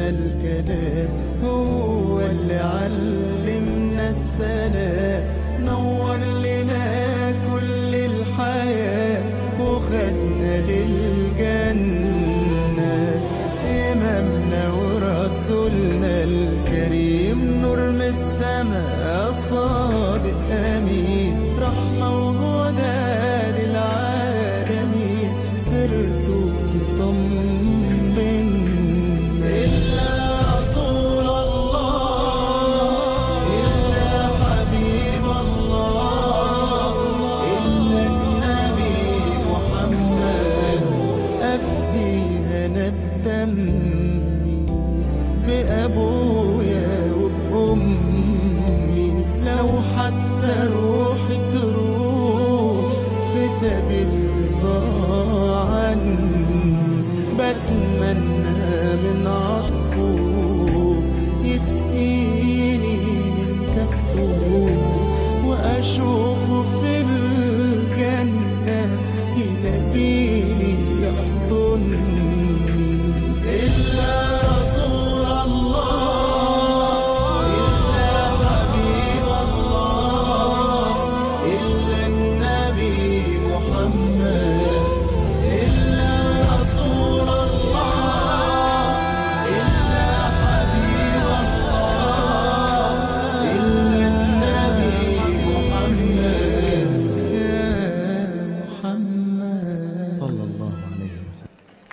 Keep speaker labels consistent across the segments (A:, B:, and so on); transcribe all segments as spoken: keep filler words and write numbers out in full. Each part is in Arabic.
A: الكلام، هو اللي علمنا السلام، نور لنا كل الحياة وخدنا للجنة. إمامنا ورسولنا الكريم، نور من السماء صادق أمين، رحمة وهدى للعالمين، سرته تطمن. إلا رسول الله، إلا حبيب الله، إلا النبي محمد، أفديها ندمي بأبويا وبأمي، لو حتى روحي تروح في سبيل الرضا عني، بتمنى من عطفه يسقيني من كفه، وأشوفه في الجنة يناديني يحضني. إلا رسول الله، إلا حبيب الله، إلا النبي محمد، إلا رسول الله، إلا حبيب الله، إلا النبي محمد، يا محمد صلى الله عليه وسلم.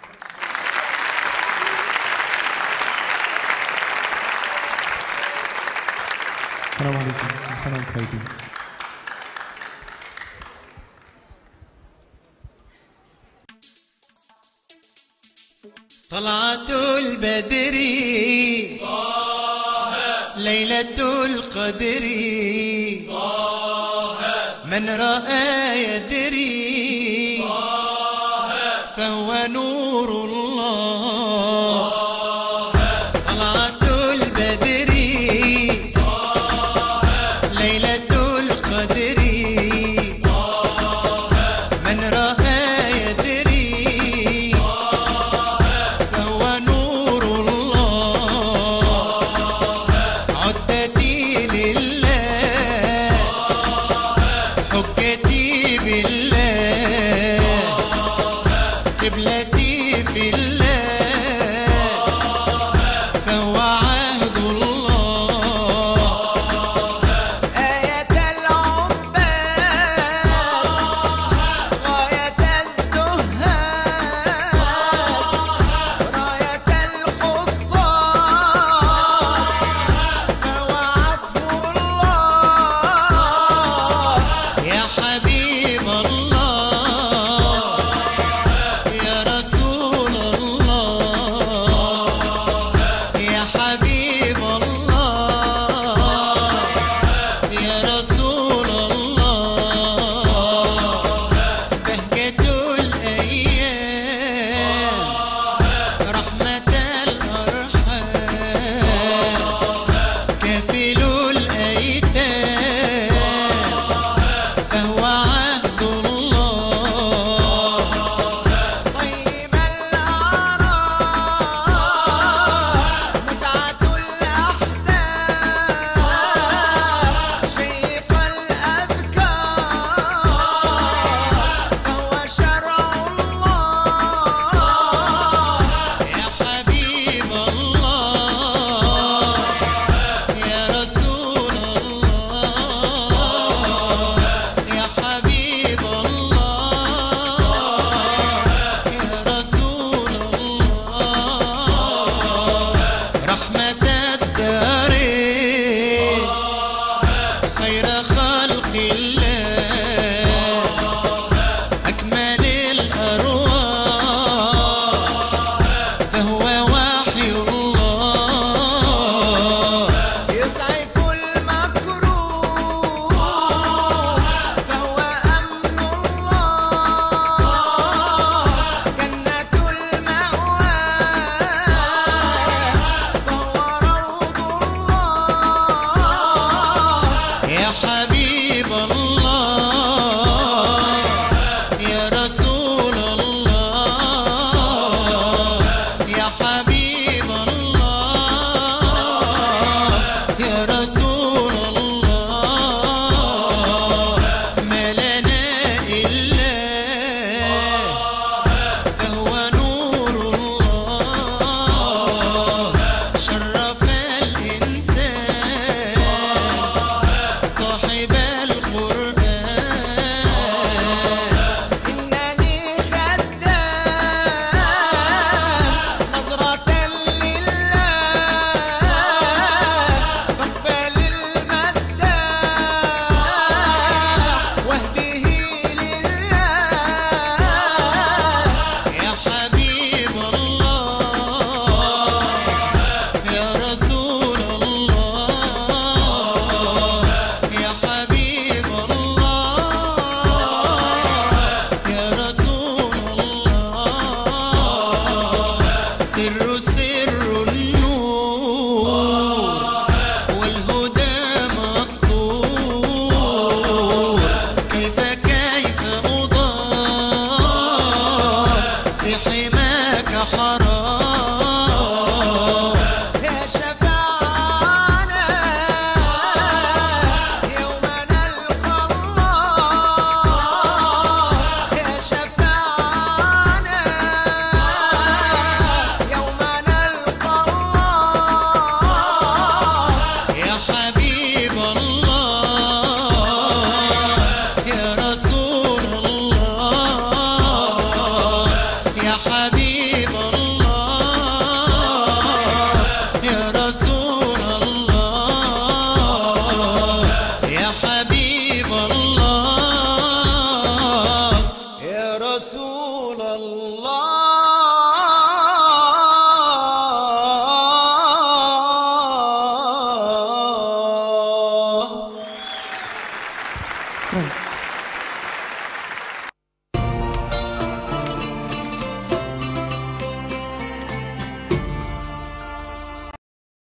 B: السلام عليكم، كل سنة وانتم طيبين.
A: طلعة البدر ليلة القدر، من رأى يدري فهو نور الله. طلعة البدر ليلة القدر، من رأى يدري فهو نور الله. عدتي لله، حجتي بالله، قبلتي في الله،